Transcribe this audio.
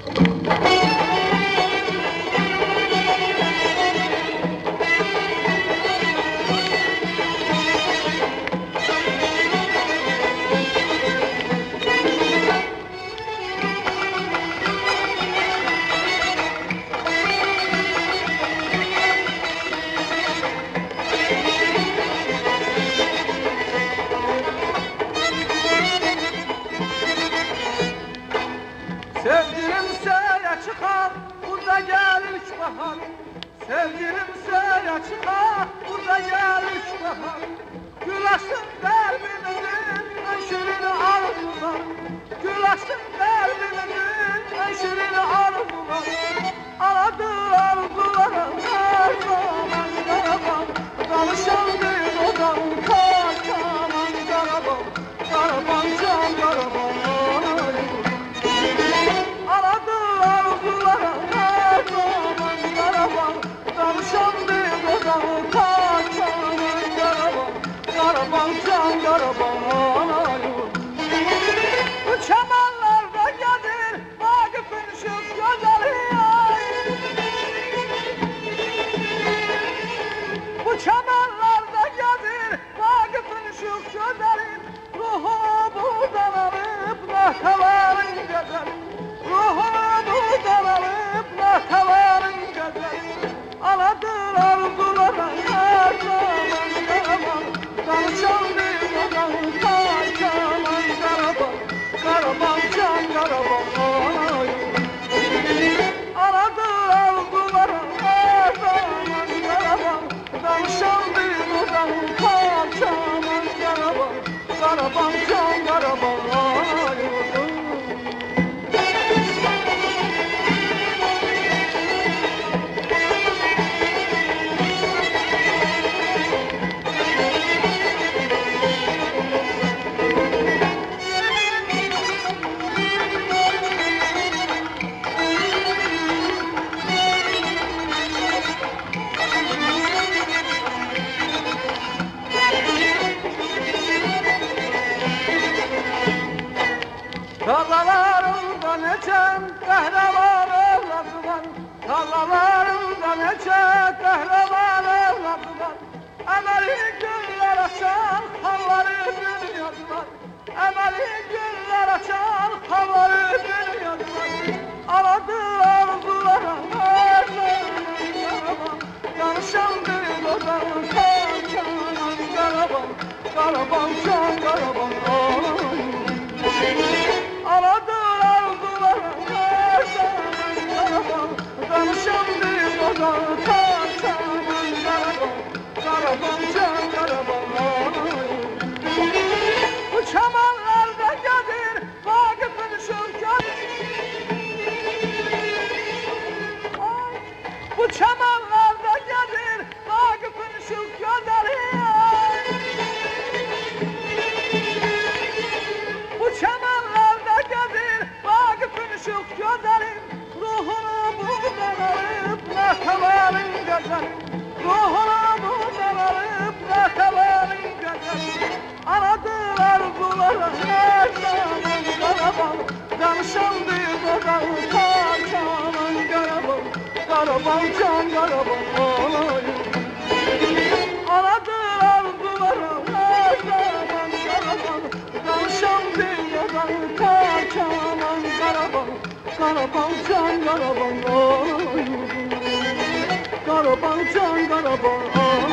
Sevgilim saya çıkar, burada gel üç bahar. Sevgilim saya çıkar, burada gel üç bahar. Gül açtın kalbimizin en şirin arzular. Gül açtın kalbimizin en şirin arzular. Aradı arzulara her zaman karaban. Danışan bir odam kaçaman karaban. Karaban can karaban. Karaban can karaban. Bu çamanlarda gelir Vakıf'ın şu güzeli. Bu çamanlarda gelir Vakıf'ın şu güzeli. Ruhu buradan alıp nahtaların güzeli. Ruhu buradan alıp nahtaların güzeli. Aladır arzulara her zaman karaban. Danışan bir adam kaçaman karaban. Karaban can karaban. Aradı arzulara her zaman karaban. Danışan bir adam kaçaman karaban. Karaban can karaban. Tarlalarımda neçe kahraman evladı var. Tarlalarımda neçe kahraman evladı var. Emeli güller açar halları dünyadılar. Emeli güller açar halları dünyadılar. Aradı arzulara her zaman karaban. Yanışan bir odam kaçaman karaban. Karaban can karaban. Aradır arzulara her zaman karaban. Danışan bir odam kaçaman karaban. Karaban can karaban. Bu çamanlarda gelir Vakıf'ın şevketi. Bu çamanlarda gelir Vakıf'ın şevketi. Bu çamanlarda gelir Vakıf'ın şık gözlerim. Ruhunu buradan alıp nakaların gözlerim. Ruhunu buradan alıp nakaların gözlerim. Aradır arzulara her zaman karaban. Danışan bir odam kaçaman karaban. Karaban can karaban. Aradır arzulara her zaman karaban. Danışan bir odam kaçaman karaban. Karaban can karaban. Karaban can karaban.